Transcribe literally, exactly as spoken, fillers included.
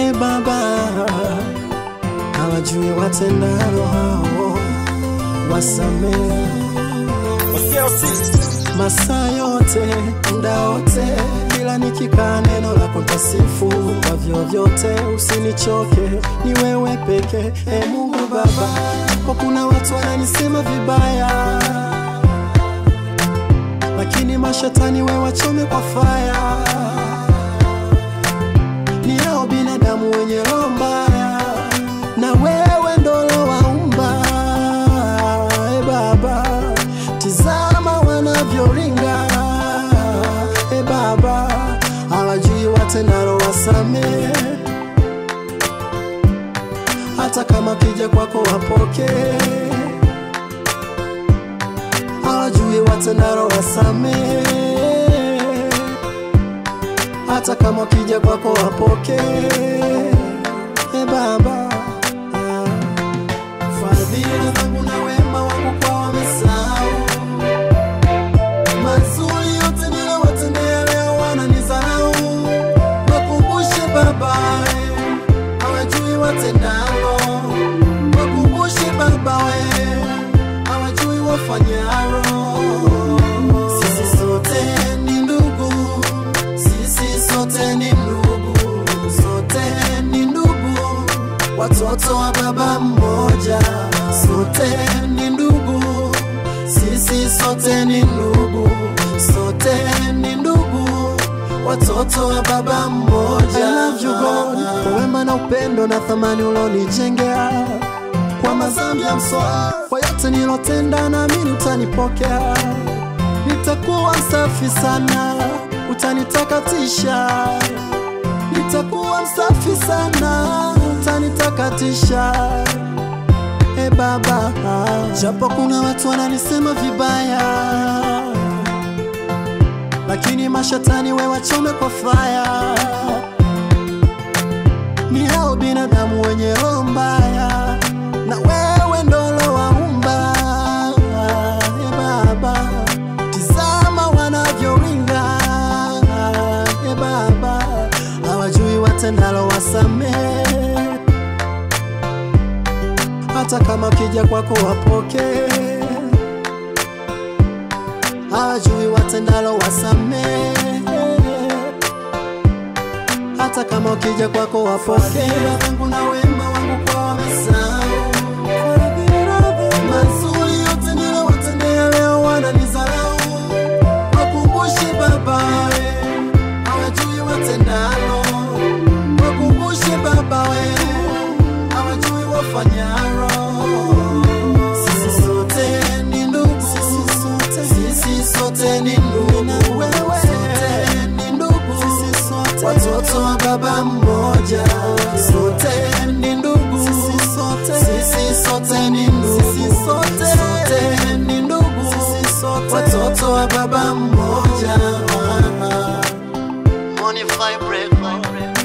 Hey baba, hawajui watendalo hao, wasamehe. Masaa yote, muda wote, kila nikikaa neno lako nitasifu. Kwa vyovyote usinichoke, ni wewe peke. E Mungu Baba, kwa kuna watu wananisema vibaya, lakini mashetani wewe wachome kwa fire. Ni hao binadamu wenye roho mbaya, na wewe ndolo waumba. E Baba, tizama wanavyoringa. E Baba, hawajui watendalo, wasamehe. Hata kama kija kwako wapoke, hawajui watendalo, wasamehe. Hata kama kija kwako wapoke. E Baba, fadhila zangu na wema wangu kwa wamesahau. Mazuri yote nilowatendea leo wananizarau. Wakumbushe Baba, hawajui watendalo. Wakumbushe Baba, hawajui wafanyalo. Sisi sote ni ndugu, sisi sote ni ndugu, sote ni ndugu, watoto wa baba mmoja. Sote ni ndugu, sisi sote ni ndugu, sote ni ndugu, watoto wa baba mmoja. I love you God, kwa wema na upendo na thamani ulonijengea. Kwa mazambi ya msoa, kwa yote nilotenda, naamini utanipokea. Nitakuwa msafi sana, utanitakatisha. Nitakuwa msafi sana, utanitakatisha. E Baba, japo kuna watu wananisema vibaya, lakini mashetani wewe wachome kwa fire. Ni hao binadamu wenye roho mbaya, na wewe ndolo waumba. E Baba, tizama wanavyoringa. E Baba, hawajui watendalo, wasamehe. Hata kama kija kwako wapoke, hawajui watendalo, wasamehe. Hata kama kija kwako wapoke. Fadhila zangu na wema wangu kwa wamesahau. Mazuri yote nilowatendea leo wananizarau. Wakumbushe Baba, hawajui watendalo. Wakumbushe Baba, hawajui wafanyalo. Sisi sote ni ndugu, sisi sote, sisi sote ni ndugu, wewe sote ni ndugu, sisi sote, watoto wa baba mmoja. Sote ni ndugu, sisi sote, sisi sote ni ndugu, sisi sote, sote ni ndugu, sisi sote, watoto wa baba mmoja. Money vibrate.